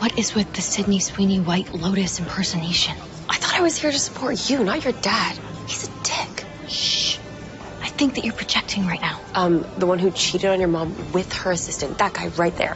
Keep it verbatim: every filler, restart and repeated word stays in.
What is with the Sydney Sweeney White Lotus impersonation? I thought I was here to support you, not your dad. He's a dick. Shh. I think that you're projecting right now. Um, the one who cheated on your mom with her assistant, that guy right there.